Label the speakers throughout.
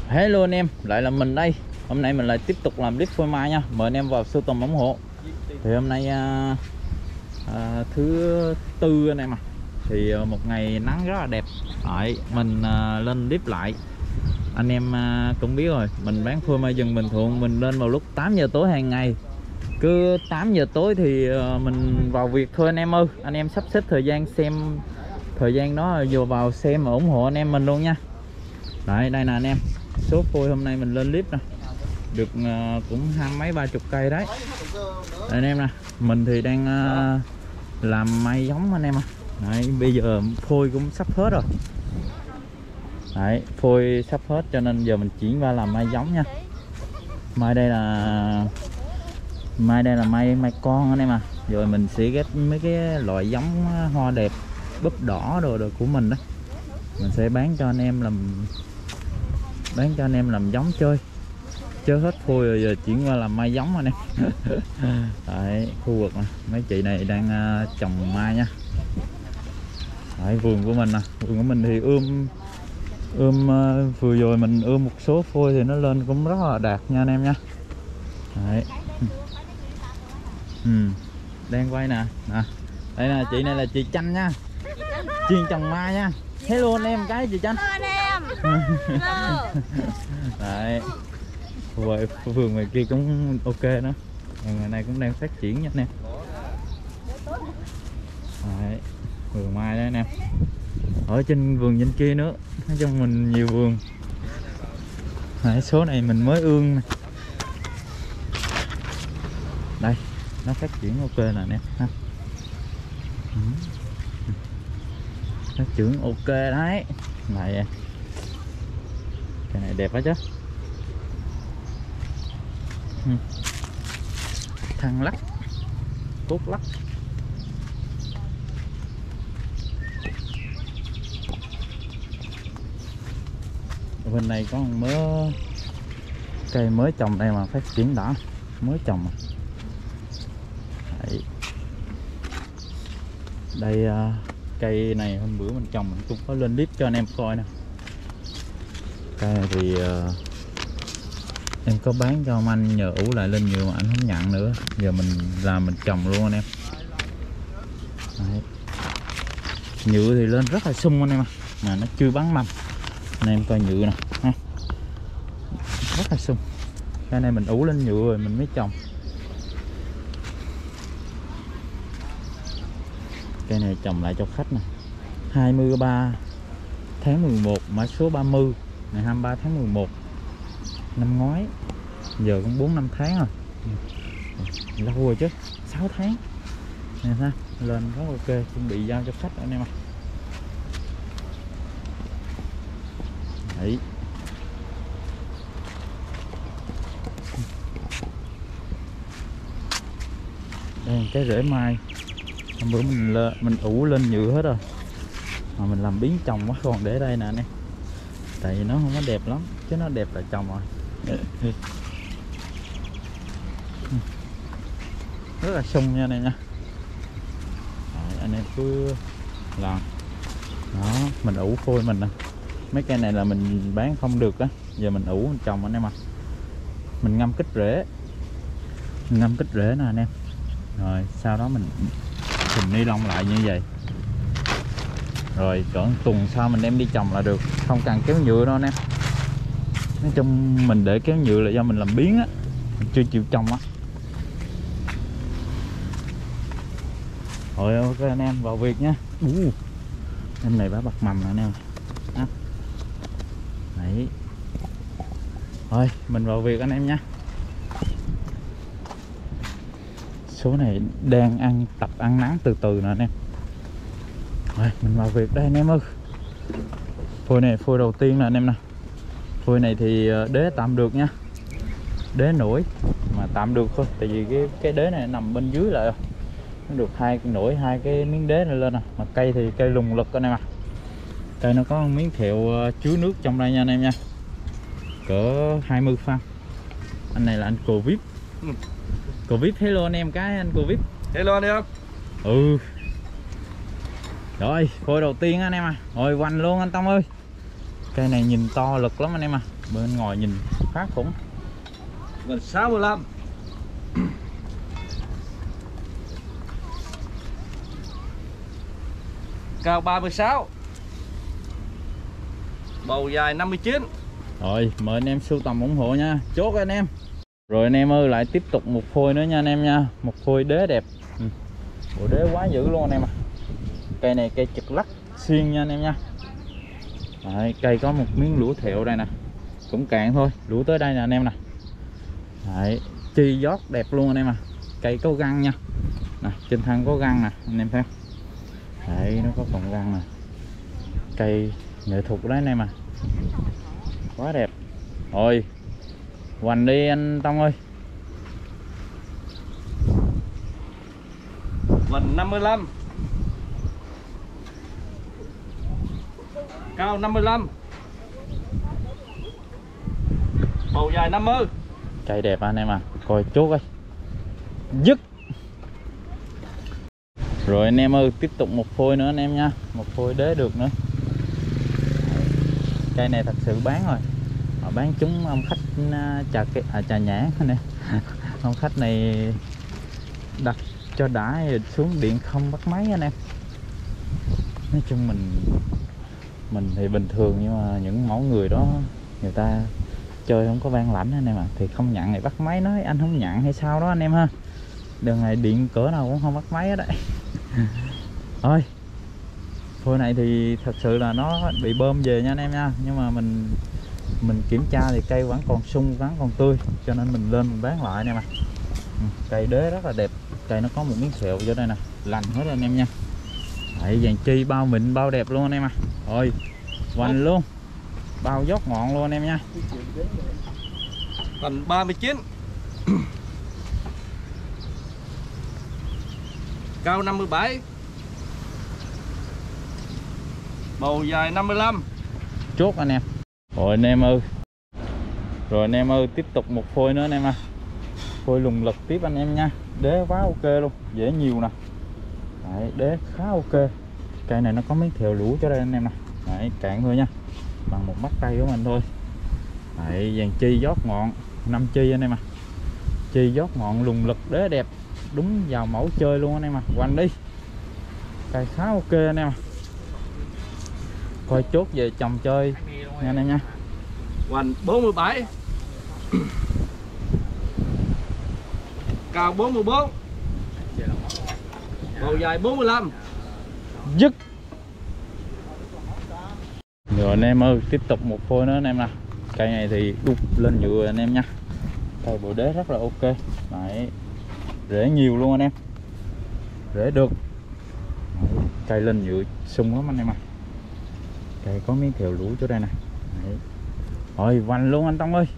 Speaker 1: Hello anh em, lại là mình đây. Hôm nay mình lại tiếp tục làm clip phôi mai nha. Mời anh em vào sưu tầm ủng hộ. Thì hôm nay thứ tư anh em à. Thì một ngày nắng rất là đẹp. Đấy, mình lên clip lại. Anh em cũng biết rồi, mình bán phôi mai rừng Bình Thuận, mình lên vào lúc 8 giờ tối hàng ngày. Cứ 8 giờ tối thì mình vào việc thôi anh em ơi. Anh em sắp xếp thời gian xem, thời gian đó vô vào xem và ủng hộ anh em mình luôn nha. Đấy, đây nè anh em. Số phôi hôm nay mình lên clip nè, được cũng hai mấy 30 cây đấy. Đây anh em nè, mình thì đang làm may giống anh em à. Đấy, bây giờ phôi cũng sắp hết rồi. Đấy, phôi sắp hết cho nên giờ mình chuyển qua làm may giống nha. Mai đây là may con anh em à. Rồi mình sẽ ghép mấy cái loại giống hoa đẹp, búp đỏ đồ của mình đó. Mình sẽ bán cho anh em làm giống chơi hết phôi rồi, giờ chuyển qua làm mai giống anh em. Đấy, khu vực này mấy chị này đang trồng mai nha. Đấy, vườn của mình nè, vườn của mình thì vừa rồi mình ươm một số phôi thì nó lên cũng rất là đạt nha anh em nha. Đấy. Đang quay nè. Đây nè, chị này là chị Chanh nha, chuyên trồng mai nha. Hello anh em cái chị Chanh. Hello anh em. Đấy, vườn ngoài kia cũng ok đó, ngày này cũng đang phát triển nha anh em. Đấy, vườn mai đấy anh em. Ở trên vườn trên kia nữa, nói chung mình nhiều vườn. Đấy, số này mình mới ương nè. Đây, nó phát triển ok nè anh em ha. Phát triển ok đấy. Này, cái này đẹp quá chứ. Thăng lắc, cốt lắc. Ở bên này có một mớ cây mới trồng đây mà phát triển đã, mới trồng mà. Đây, cây này hôm bữa mình trồng mình cũng có lên clip cho anh em coi nè. Cây này thì em có bán cho ông anh nhờ ủ lại lên nhiều mà anh không nhận nữa, giờ mình làm mình trồng luôn anh em. Đấy. Nhựa thì lên rất là sung anh em mà nó chưa bắn mầm. Anh em coi nhựa nè ha, rất là sung. Cái này mình ủ lên nhựa rồi mình mới trồng. Cây này trồng lại cho khách nè, 23 tháng 11 mã số 30 ngày 23 tháng 11 năm ngoái, giờ cũng 4-5 tháng rồi, lâu rồi chứ, 6 tháng nè ha, lên rất ok, chuẩn bị giao cho khách anh em ạ. Đấy, đây cái rễ mai hôm bữa mình ủ lên nhựa hết rồi mà mình làm biến trồng quá, còn để đây nè anh em, tại vì nó không có đẹp lắm, chứ nó đẹp là trồng rồi. Rất là sung nha anh em nha. Đấy, anh em cứ làm đó, mình ủ phôi mình nè. Mấy cây này là mình bán không được á, giờ mình ủ mình trồng anh em ạ. Mình ngâm kích rễ, nè anh em, rồi sau đó mình thùng ni lông lại như vậy, rồi cỡ tuần sau mình đem đi trồng là được, không cần kéo nhựa đâu anh em. Nói chung mình để kéo nhựa là do mình làm biến á, mình chưa chịu trồng á. Rồi ok anh em, vào việc nha. Em này bả bật mầm nè anh em. Đấy, thôi mình vào việc anh em nha. Số này đang tập ăn nắng từ từ nè anh em. Rồi mình vào việc đây anh em ơi. Phôi này phôi đầu tiên nè anh em nè. Phôi này thì đế tạm được nha, đế nổi mà tạm được thôi, tại vì cái đế này nằm bên dưới lại, nó được hai cái miếng đế này lên nè. Mà cây thì cây lùng lực anh em à, cây nó có miếng kẹo chứa nước trong đây nha anh em nha, cỡ 20 phân. Anh này là anh Covid. Covid, hello anh em cái anh Covid.
Speaker 2: Hello anh em.
Speaker 1: Rồi phôi đầu tiên anh em à, rồi quanh luôn anh Tông ơi. Cây này nhìn to lực lắm anh em à, bên ngoài nhìn khá khủng.
Speaker 2: Gần 65. Cao 36. Bầu dài 59.
Speaker 1: Rồi mời anh em sưu tầm ủng hộ nha, chốt anh em. Rồi anh em ơi, lại tiếp tục một phôi nữa nha anh em nha. Một phôi đế đẹp. Bộ đế quá dữ luôn anh em à. Cây này cây trực lắc xuyên nha anh em nha. Đấy, cây có một miếng lũa thẹo đây nè, cũng cạn thôi, lũa tới đây nè anh em nè. Đấy, chi giót đẹp luôn anh em à. Cây có găng nha. Nè, trên thân có găng nè anh em thấy không? Đấy, nó có cọng găng nè. Cây nghệ thuật đấy anh em à. Quá đẹp. Rồi hoành đi anh Tông ơi.
Speaker 2: Hoành 55. Cao 55. Bầu dài 50.
Speaker 1: Cây đẹp anh em à, coi chốt ơi. Dứt. Rồi anh em ơi, tiếp tục một phôi nữa anh em nha. Một phôi đế được nữa. Cây này thật sự bán rồi. Họ bán chúng ông khách trà nhãn nè. Ông khách này đặt cho đã xuống điện không bắt máy anh em. Nói chung mình thì bình thường, nhưng mà những mẫu người đó người ta chơi không có ban lãnh anh em ạ, thì không nhận thì bắt máy, nói anh không nhận hay sao đó anh em ha. Đường này điện cỡ nào cũng không bắt máy ở đấy. Thôi phôi này thì thật sự là nó bị bơm về nha anh em nha, nhưng mà mình kiểm tra thì cây vẫn còn sung, vẫn còn tươi, cho nên mình lên mình bán lại anh em ạ. Cây đế rất là đẹp, cây nó có một miếng sẹo vô đây nè, lành hết anh em nha. Đấy, vàng chi bao mịn bao đẹp luôn anh em à. Rồi hoành luôn, bao dốc ngọn luôn anh em nha.
Speaker 2: Hoành 39. Cao 57. Bầu dài 55.
Speaker 1: Chốt anh em. Rồi anh em ơi. Rồi anh em ơi, tiếp tục một phôi nữa anh em à. Phôi lùng lực tiếp anh em nha. Đế quá ok luôn, dễ nhiều nè. Đấy, đế khá ok. Cây này nó có mấy thèo lũ cho đây anh em nè. Đấy, cạn thôi nha, bằng một mắt tay của mình thôi. Đấy, vàng chi giót ngọn 5 chi anh em à. Chi giót ngọn lùng lực đế đẹp, đúng vào mẫu chơi luôn anh em à. Quanh đi, cây khá ok anh em à. Coi chốt về trồng chơi nha anh em nha.
Speaker 2: Hoành 47. Cao 44. Bầu dài 45.
Speaker 1: Dứt. Rồi anh em ơi, tiếp tục một phôi nữa anh em nè. Cây này thì đục lên nhựa anh em nha. Cây bộ đế rất là ok. Đấy, rễ nhiều luôn anh em, rễ được. Đấy, cây lên nhựa sung lắm anh em à. Cây có miếng thèo lũ chỗ đây nè. Đấy. Rồi vành luôn anh Tông ơi.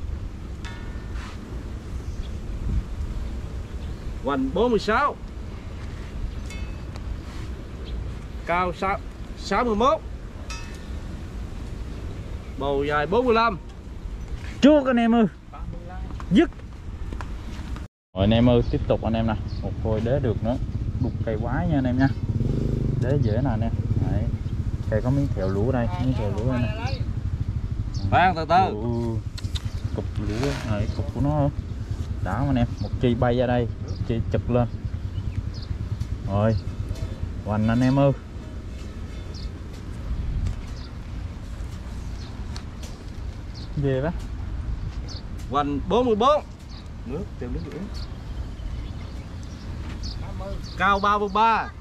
Speaker 2: Hoành 46. Cao 61. Bầu dài 45.
Speaker 1: Chuốt anh em ơi. Dứt. Rồi anh em ơi, tiếp tục anh em nè. Một phôi đế được nữa, đục cây quái nha anh em nha. Đế dễ nè anh em. Đấy, cây có miếng thèo lũ đây, miếng thèo lũ đây nè.
Speaker 2: Khoan từ từ.
Speaker 1: Cục lũ này, cục của nó đã anh em. Một chi bay ra đây, chi chụp lên. Rồi hoành anh em ơi. Về đó.
Speaker 2: Hoành 44. Nước tiêu nước uống. Cao 33.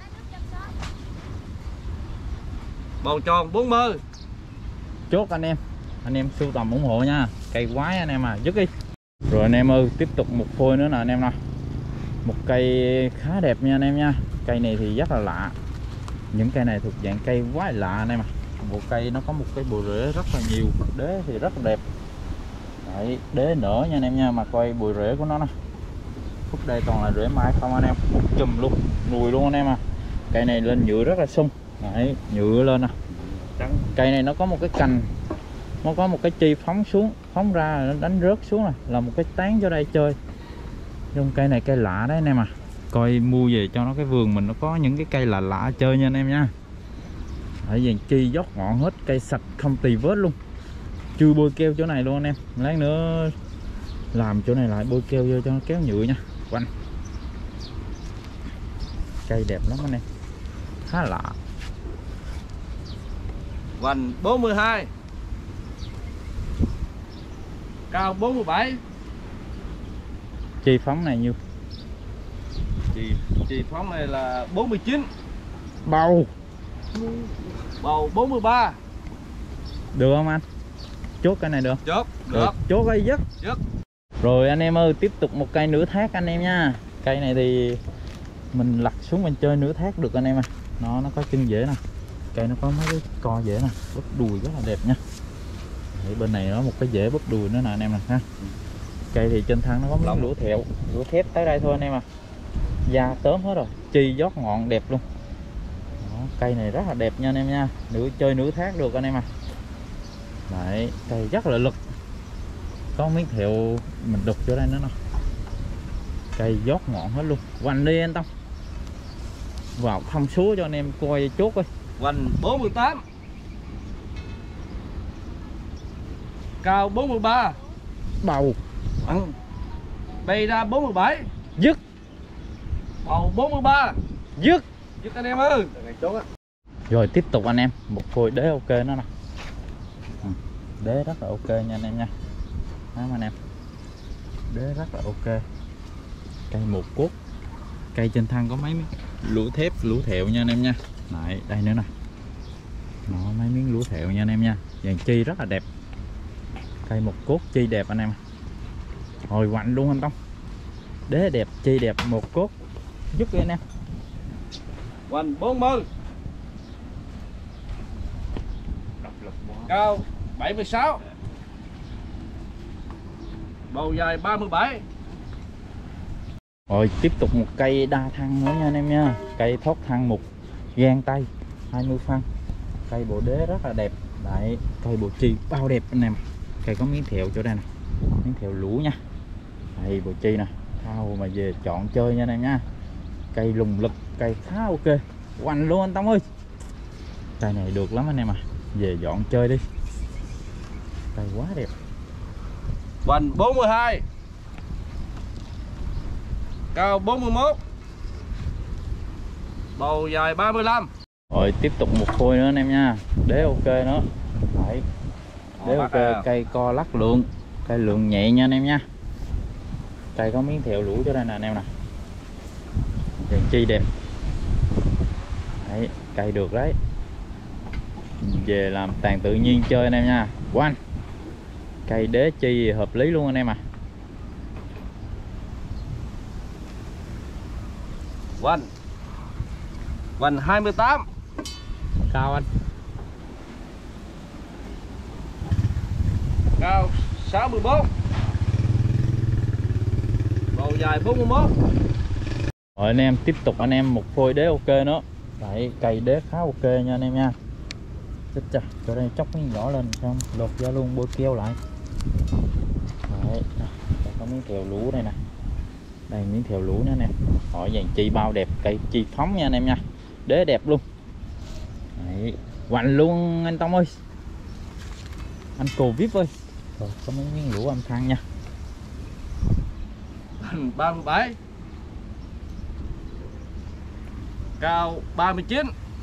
Speaker 2: Bầu tròn 40.
Speaker 1: Chốt anh em sưu tầm ủng hộ nha. Cây quái anh em à, dứt đi. Rồi anh em ơi, tiếp tục một phôi nữa nè anh em nè. Một cây khá đẹp nha anh em nha. Cây này thì rất là lạ. Những cây này thuộc dạng cây quái lạ anh em à. Bộ cây nó có một cái bộ rễ rất là nhiều, đế thì rất là đẹp. Đấy, đế nở nha anh em nha, mà coi bụi rễ của nó nè. Khúc đây toàn là rễ mai không anh em, một chùm luôn, nùi luôn anh em à. Cây này lên nhựa rất là sung. Đấy, nhựa lên nè. Cây này nó có một cái cành, nó có một cái chi phóng xuống, phóng ra nó đánh rớt xuống này, là một cái tán cho đây chơi. Nhưng cây này cây lạ đấy anh em à. Coi mua về cho nó cái vườn mình nó có những cái cây lạ lạ chơi nha anh em nha. Ở dàn chi dốc ngọn hết, cây sạch không tì vết luôn. chưa bôi keo chỗ này luôn anh em. Lát nữa làm chỗ này lại bôi keo vô cho nó kéo nhựa nha. Quanh cây đẹp lắm anh em, khá lạ.
Speaker 2: Vành 42, cao 47.
Speaker 1: Chi phóng này nhiêu?
Speaker 2: Chì phóng này là 49.
Speaker 1: Bầu
Speaker 2: Bầu 43.
Speaker 1: được không anh? Chốt cái này được?
Speaker 2: Chốt được.
Speaker 1: Chốt cây dứt.
Speaker 2: Dứt.
Speaker 1: Rồi anh em ơi, tiếp tục một cây nửa thác anh em nha. Cây này thì mình lặt xuống mình chơi nửa thác được anh em à. Nó có chân dễ nè, cây nó có mấy cái co dễ nè, bắp đùi rất là đẹp nha. Ở bên này nó một cái dễ bắp đùi nữa nè anh em nè ha. Cây thì trên thân nó có miếng lũa thẹo, lũa thép tới đây thôi anh em à. Da tớm hết rồi, chi giót ngọn đẹp luôn. Đó, cây này rất là đẹp nha anh em nha. Chơi nửa thác được anh em à. Đấy, cây rất là lực. Có miếng thẹo mình đục chỗ đây nữa nè. Cây giót ngọn hết luôn. Hoành đi anh Tông, vào thông số cho anh em coi chốt coi.
Speaker 2: Vành 48, cao 43.
Speaker 1: Bầu
Speaker 2: Bay ra 47.
Speaker 1: dứt.
Speaker 2: Bầu 43.
Speaker 1: Dứt.
Speaker 2: Dứt anh em ơi.
Speaker 1: Rồi tiếp tục anh em, một phôi đế ok nó nè. Đế rất là ok nha anh em nha. Đó anh em, đế rất là ok. Cây một cốt, cây trên thân có mấy miếng lũa thép, lũa thẹo nha anh em nha. Đấy, đây nữa nè, nó mấy miếng lũa thẹo nha anh em nha. Dàn chi rất là đẹp, cây một cốt chi đẹp anh em. Hồi hoạnh luôn anh Tông, đế đẹp, chi đẹp, một cốt giúp anh em.
Speaker 2: Vành 40, cao 76. Bầu dài 37.
Speaker 1: Rồi tiếp tục một cây đa thân nữa nha anh em nha. Cây thoát thân một gang tay 20 phân. Cây bộ đế rất là đẹp. Đấy, cây bộ chi bao đẹp anh em. Cây có miếng thẹo chỗ đây nè, miếng thẹo lũ nha. Đây bộ chi nè, thao mà về chọn chơi nha anh em nha. Cây lùng lực, cây khá ok. Hoành luôn anh Tông ơi. Cây này được lắm anh em à, về dọn chơi đi. Cây quá đẹp.
Speaker 2: Vành 42, cao 41. Bầu dài 35.
Speaker 1: Rồi tiếp tục một phôi nữa anh em nha. Đế ok nữa. Đấy, đế ok, cây co lắc lượng, cây lượng nhẹ nha anh em nha. Cây có miếng thẹo lũ cho đây nè anh em nè. Dàn chi đẹp. Đấy, cây được đấy. Về làm tàn tự nhiên chơi anh em nha. Quanh cây đế chi hợp lý luôn anh em à.
Speaker 2: Vành 28,
Speaker 1: Cao anh.
Speaker 2: cao 64. Bầu dài 41.
Speaker 1: Rồi anh em tiếp tục anh em một phôi đế ok nữa. Đấy, cây đế khá ok nha anh em nha. Chết chà, chỗ đây chóc miếng nhỏ lên xong lột ra luôn, bôi keo lại. Đấy, đây có miếng thẹo lũ đây nè. Đây miếng thẹo lũ nữa nè. Hỏi dàn chi bao đẹp, cây chi phóng nha anh em nha. Đế đẹp luôn. Đấy, hoành luôn anh Tông ơi. Anh Cồ VIP ơi. Rồi có mấy miếng lũ âm thanh nha.
Speaker 2: Vành 37, cao 39.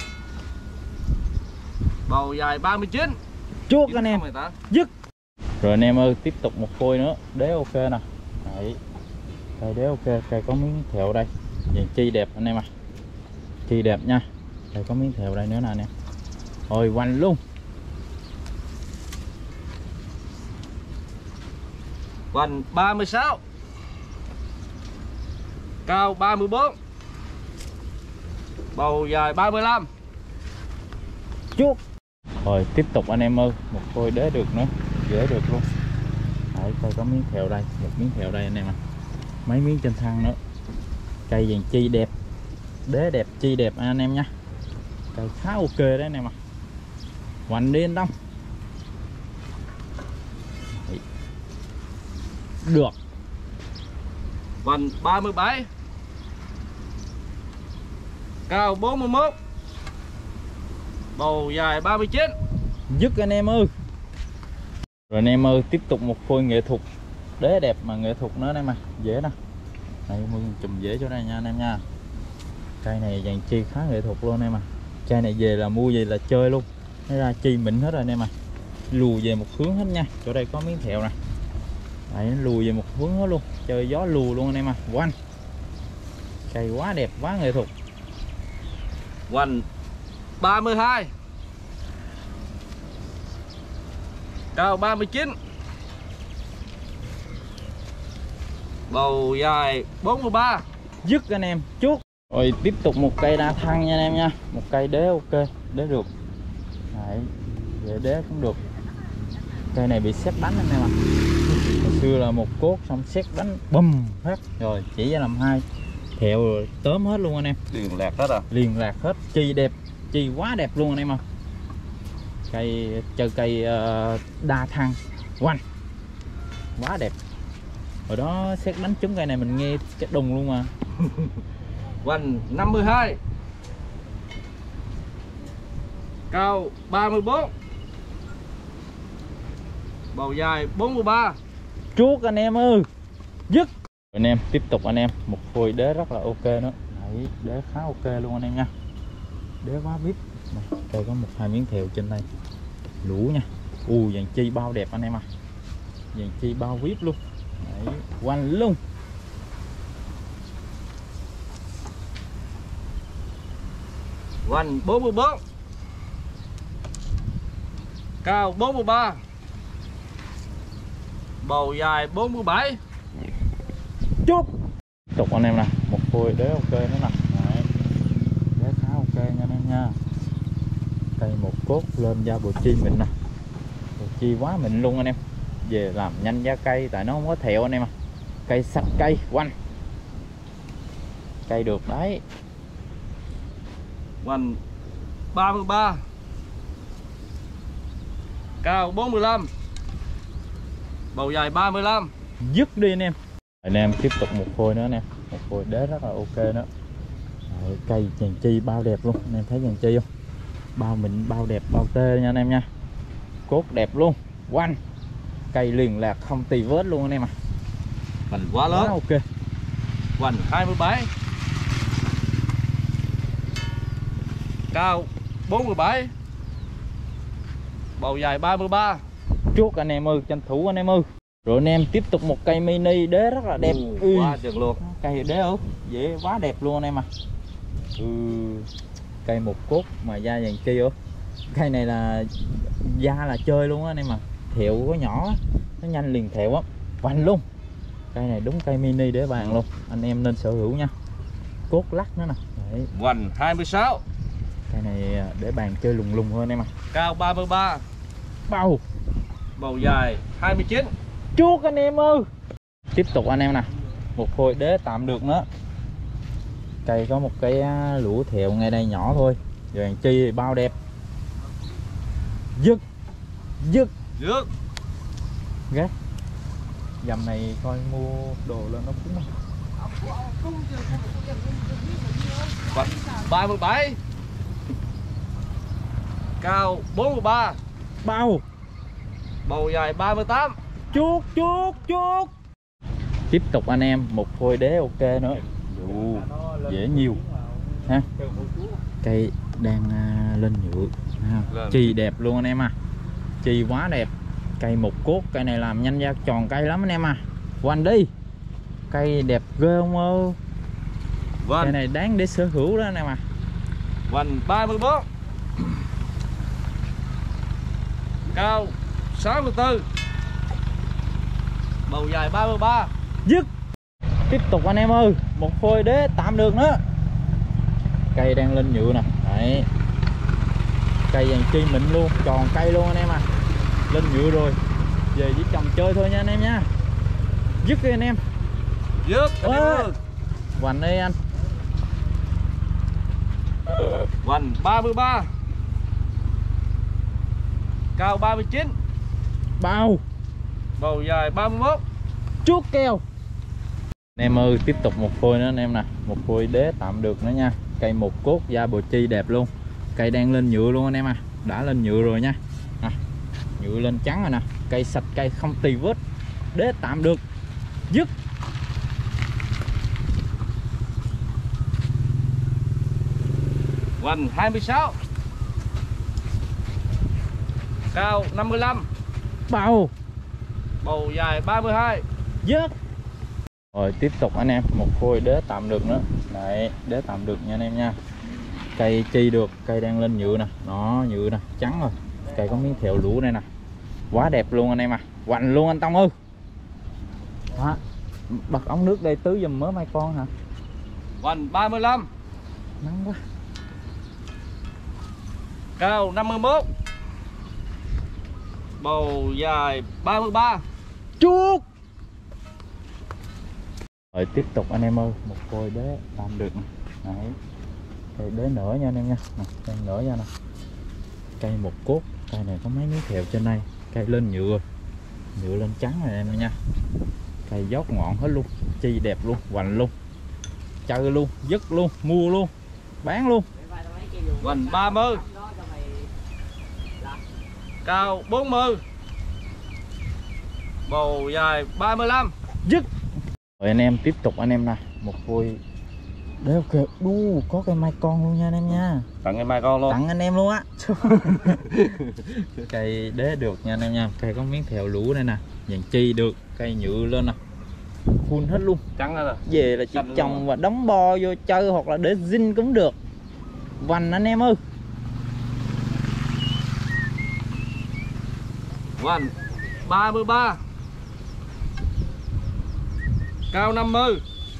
Speaker 2: Bầu dài 39.
Speaker 1: Chuốt anh em.
Speaker 2: Ta.
Speaker 1: Dứt. Rồi anh em ơi, tiếp tục một phôi nữa. Đế ok nè. Đấy, cây đế ok, cây có miếng thẹo đây. Dàn chi đẹp anh em à. Chi đẹp nha. Đây có miếng thẹo đây nữa nè anh em. Rồi hoành luôn.
Speaker 2: Vành 36, cao 34. Bầu dài 35.
Speaker 1: Chuốt. Rồi tiếp tục anh em ơi, một phôi đế được nữa, dễ được luôn. Đấy, cây có miếng thẹo đây, một miếng thẹo đây anh em à. Mấy miếng trên thân nữa. Cây dàn chi đẹp, đế đẹp, chi đẹp anh em nha. Cây khá ok đấy anh em à. Hoành đi anh Đông. Đấy. Được.
Speaker 2: Vành 37, cao 41. Bầu dài 39.
Speaker 1: Dứt anh em ơi. Rồi anh em ơi, tiếp tục một phôi nghệ thuật đế đẹp mà nghệ thuật nữa anh em à, dễ nè. Đây mương chùm dễ chỗ này nha anh em nha. Cây này dàn chi khá nghệ thuật luôn anh em à. Cây này về là mua về là chơi luôn. Nó ra chi mịn hết rồi anh em à. Lùi về một hướng hết nha. Chỗ đây có miếng thẹo nè. Đấy, nó lùi về một hướng hết luôn. Chơi gió lùi luôn anh em à. Quanh. Cây quá đẹp, quá nghệ thuật.
Speaker 2: Hoành 32, cao 39, bầu dài 43.
Speaker 1: Dứt anh em, chuốt. Rồi tiếp tục một cây đa thăng nha anh em nha. Một cây đế ok, đế được. Đấy, để đế cũng được. Cây này bị sét đánh anh em ạ. Hồi xưa là một cốt xong sét đánh bùm phát rồi chỉ ra làm hai thẹo rồi tóm hết luôn anh em.
Speaker 2: Liền lạc hết à.
Speaker 1: Liền lạc hết, chi đẹp, chi quá đẹp luôn anh em ạ. Cây chơi cây đa thăng quanh quá đẹp. Hồi đó sét đánh trúng cây này mình nghe cái đùng luôn mà.
Speaker 2: Hoành 52, cao 34, bầu dài 43.
Speaker 1: Chuốt anh em ơi, dứt. Anh em tiếp tục anh em, một phôi đế rất là ok nữa. Đấy, đế khá ok luôn anh em nha. Đế quá vip. Đây có một hai miếng thẹo trên đây lũ nha. Dàn chi bao đẹp anh em à. Dàn chi bao vip luôn. Đấy, quanh luôn.
Speaker 2: Hoành 44, cao 43, bầu dài 47.
Speaker 1: Chốt. Tiếp tục anh em nè, một phôi đế ok nữa nè. Đấy, đế khá ok nha anh em nha. Cây một cốt lên da bồ chi mịn nè. Bồ chi quá mịn luôn anh em. Về làm nhanh da cây tại nó không có thẹo anh em à. Cây sạch cây quanh. Cây được đấy.
Speaker 2: Hoành 33, cao 45, bầu dài 35.
Speaker 1: Dứt đi anh em. Anh em tiếp tục một phôi nữa anh em. Một phôi đế rất là ok nữa. Đấy, cây dàn chi bao đẹp luôn. Anh em thấy dàn chi không? Bao mịn, bao đẹp, bao tê nha anh em nha. Cốt đẹp luôn. Quanh. Cây liền lạc không tì vết luôn anh em à.
Speaker 2: Hoành quá lớn.
Speaker 1: Quá ok.
Speaker 2: Hoành 27, cao 47, bầu dài 33.
Speaker 1: Chốt anh em ơi, tranh thủ anh em ơi. Rồi anh em tiếp tục một cây mini đế rất là đẹp.
Speaker 2: Quá chừng luôn.
Speaker 1: Cây đế ốc dễ quá đẹp luôn anh em à. Cây một cốt mà da dàn chi ơ. Cây này là da là chơi luôn á anh em à. Thẹo có nhỏ nó nhanh liền thẹo á. Hoành luôn. Cây này đúng cây mini để bàn luôn. Anh em nên sở hữu nha. Cốt lắc nữa nè. Đấy.
Speaker 2: Hoành 26,
Speaker 1: Cây này để bàn chơi lùng lùng thôi anh em à.
Speaker 2: cao 33,
Speaker 1: Bao.
Speaker 2: bầu dài 29.
Speaker 1: Chuốt anh em ơi. Tiếp tục anh em nè. Một phôi đế tạm được nữa. Cây có một cái lũa thẹo ngay đây nhỏ thôi. Dàn chi thì bao đẹp. Dứt. Dứt.
Speaker 2: Dứt.
Speaker 1: Gác. Dầm này coi mua đồ lên nó cúng.
Speaker 2: Hoành 37, cao 43,
Speaker 1: Bao.
Speaker 2: bầu dài 38.
Speaker 1: Chuốt chuốt chuốt. Tiếp tục anh em một phôi đế ok nữa. Dễ nhiều ha. Cây đang lên nhựa ha. Chi đẹp luôn anh em à. Chi quá đẹp. Cây một cốt, cây này làm nhanh ra tròn cây lắm anh em à. Quanh đi. Cây đẹp ghê không ơi. Cây này đáng để sở hữu đó anh em à.
Speaker 2: Hoành 34, cao 64, bầu dài 33.
Speaker 1: Dứt. Tiếp tục anh em ơi, một phôi đế tạm được nữa. Cây đang lên nhựa nè. Đấy. Cây dàn chi mịn luôn, tròn cây luôn anh em à. Lên nhựa rồi. Về chỉ trồng chơi thôi nha anh em nha. Dứt đi anh em.
Speaker 2: Dứt.
Speaker 1: Hoành đi anh.
Speaker 2: Hoành 33, cao 39,
Speaker 1: Bao.
Speaker 2: bầu dài 31.
Speaker 1: Chuốt keo. Anh em ơi, tiếp tục một phôi nữa anh em nè. Một phôi đế tạm được nữa nha. Cây một cốt da bồ chi đẹp luôn. Cây đang lên nhựa luôn anh em à. Đã lên nhựa rồi nha. nhựa lên trắng rồi nè, cây sạch cây không tì vết, đế tạm được, dứt.
Speaker 2: Hoành 26, cao 55,
Speaker 1: Bầu,
Speaker 2: bầu dài 32.
Speaker 1: dứt. Rồi tiếp tục anh em, một phôi đế tạm được nữa. Đấy, đế tạm được nha anh em nha. Cây chi được, cây đang lên nhựa nè, nó nhựa nè, trắng rồi. Cây có miếng thẹo lũ đây nè, quá đẹp luôn anh em à, hoành luôn anh Tông ơi. Đó, bật ống nước đây tưới giùm mớ mai con hả.
Speaker 2: Hoành 35,
Speaker 1: Nắng quá.
Speaker 2: cao 51, bầu dài 33.
Speaker 1: Chuột. Rồi tiếp tục anh em ơi, một phôi đế tạm được nè. Đấy, cây đế nở nha anh em nha, nè, cây nở nha nè. Cây một cốt, cây này có mấy miếng thẹo trên đây, cây lên nhựa, nhựa lên trắng rồi em nha. Cây dốc ngọn hết luôn, chi đẹp luôn, hoành luôn, chơi luôn, dứt luôn, mua luôn, bán luôn.
Speaker 2: Hoành 30, cao 40, bầu dài 35.
Speaker 1: Dứt. Rồi anh em tiếp tục anh em nè, một phôi đế ok, có cây mai con luôn nha anh em nha.
Speaker 2: Tặng em mai con luôn.
Speaker 1: Tặng anh em luôn á. Cây đế được nha anh em nha, cây có miếng thẹo lũ đây nè, dàn chi được, cây nhựa lên nè, full hết luôn.
Speaker 2: Trắng hết rồi.
Speaker 1: Về là chỉ trồng và đóng bo vô chơi hoặc là để zin cũng được. Vành anh em ơi.
Speaker 2: Hoành 33, cao 50,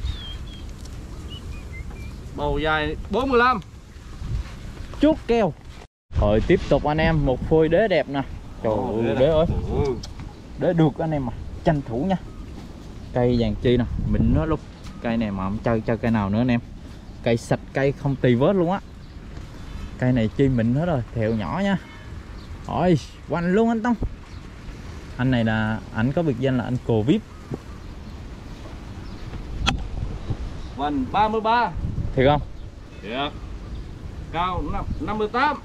Speaker 2: bầu dài 45.
Speaker 1: Chốt keo. Rồi tiếp tục anh em, một phôi đế đẹp nè. Trời ơi đế ơi, đế được anh em mà, tranh thủ nha. Cây vàng chi nè, mịn nó luôn. Cây này mà không chơi cây nào nữa anh em. Cây sạch cây không tì vết luôn á. Cây này chi mịn hết rồi, thẹo nhỏ nha. Rồi hoành luôn anh Tông. Anh này là ảnh có biệt danh là anh Cồ VIP.
Speaker 2: Hoành 33.
Speaker 1: Thiệt không?
Speaker 2: Thiệt. Cao 58,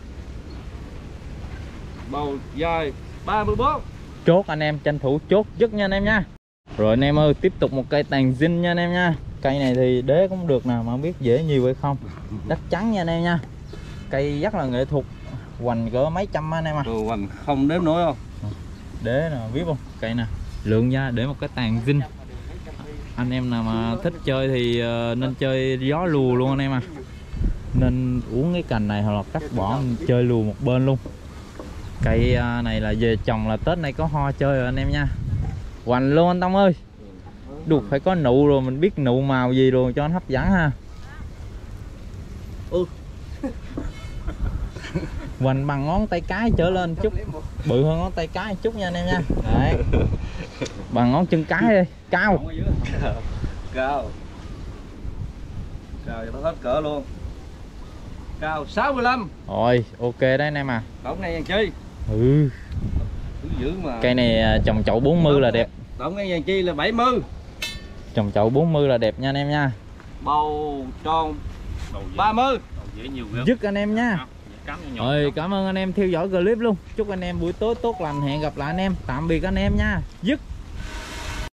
Speaker 2: bầu dài 34.
Speaker 1: Chốt anh em, tranh thủ chốt dứt nha anh em nha. Rồi anh em ơi, tiếp tục một cây tàn zin nha anh em nha. Cây này thì đế cũng được nè, mà không biết dễ nhiều hay không. Đất trắng nha anh em nha. Cây rất là nghệ thuật, hoành cỡ mấy trăm anh em à.
Speaker 2: Hoành không đếm nổi không?
Speaker 1: Đế nè, biết không? Cây nè, lượng nha, để một cái tàn zin. Anh em nào mà thích chơi thì nên chơi gió lùa luôn anh em à. Nên uống cái cành này hoặc là cắt bỏ chơi lùa một bên luôn. Cây này là về trồng là Tết này có hoa chơi rồi anh em nha. Hoành luôn anh Tông ơi. Được phải có nụ rồi mình biết nụ màu gì rồi cho nó hấp dẫn ha. Hoành bằng ngón tay cái trở lên chút, bự hơn ngón tay cái chút nha anh em nha. Đấy, bằng ngón chân cái đi, cao.
Speaker 2: Cao cho nó hết cỡ luôn. Cao 65.
Speaker 1: Rồi ok đấy anh em à.
Speaker 2: Tổng này vàng chi.
Speaker 1: Dữ mà. Cây này trồng chậu 40 là đẹp.
Speaker 2: Tổng này vàng chi là 70.
Speaker 1: Trồng chậu 40 là đẹp nha anh em nha.
Speaker 2: Bầu tròn 30.
Speaker 1: Dứt anh em nha. Rồi cảm ơn anh em theo dõi clip luôn. Chúc anh em buổi tối tốt lành, hẹn gặp lại anh em. Tạm biệt anh em nha. Dứt.